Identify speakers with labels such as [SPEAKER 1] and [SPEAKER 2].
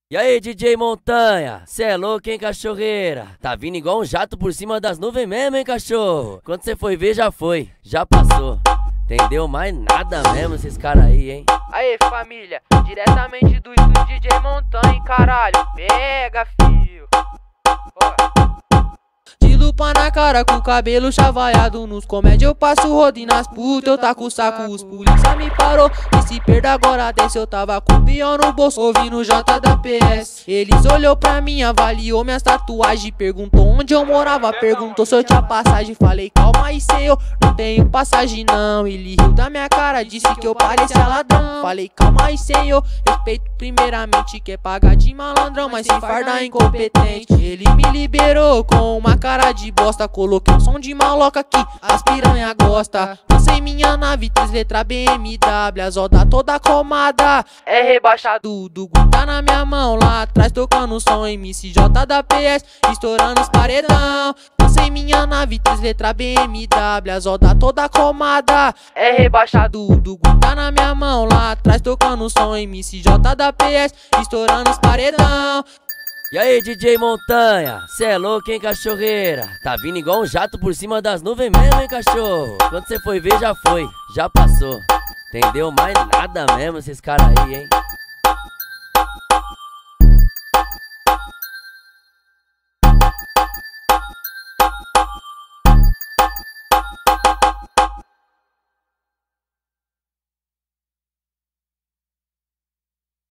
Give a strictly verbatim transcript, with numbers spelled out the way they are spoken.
[SPEAKER 1] E aí, D J Montanha, cê é louco, hein, cachorreira? Tá vindo igual um jato por cima das nuvens mesmo, hein, cachorro? Quando cê foi ver, já foi, já passou. Entendeu mais nada mesmo esses caras aí, hein?
[SPEAKER 2] Aê, família, diretamente do estúdio D J Montanha, hein, caralho. Pega, fio. Ó. De lupa na cara, com o cabelo chavaiado nos comédia, eu passo rodo nas putas, eu taco o saco, os polícia me parou. E se perda agora desce, eu tava com o peão no bolso, ouvindo o J da P S. Eles olhou pra mim, avaliou minhas tatuagens, perguntou onde eu morava, perguntou se eu tinha passagem. Falei, calma aí, senhor, não tenho passagem não. Ele riu da minha cara, disse que eu parecia ladrão. Falei, calma aí, senhor, respeito primeiramente, quer pagar de malandrão, mas sem farda incompetente. Ele me liberou com uma cara de bosta, coloquei um som de maloca que as piranha gosta. Lancei minha nave, três letras B M W, as roda toda cromada, é rebaixado. Do Gu tá na minha mão, lá atrás tocando o som M C J da P S, estourando os paredão. Lancei minha nave, três letras B M W, as roda toda cromada, é rebaixado. Do Gu tá na minha mão, lá atrás tocando o som M C J da P S, estourando os paredão.
[SPEAKER 1] E aí, D J Montanha, cê é louco, hein, cachorreira? Tá vindo igual um jato por cima das nuvens mesmo, hein, cachorro? Quando cê foi ver, já foi, já passou. Entendeu mais nada mesmo esses caras aí, hein?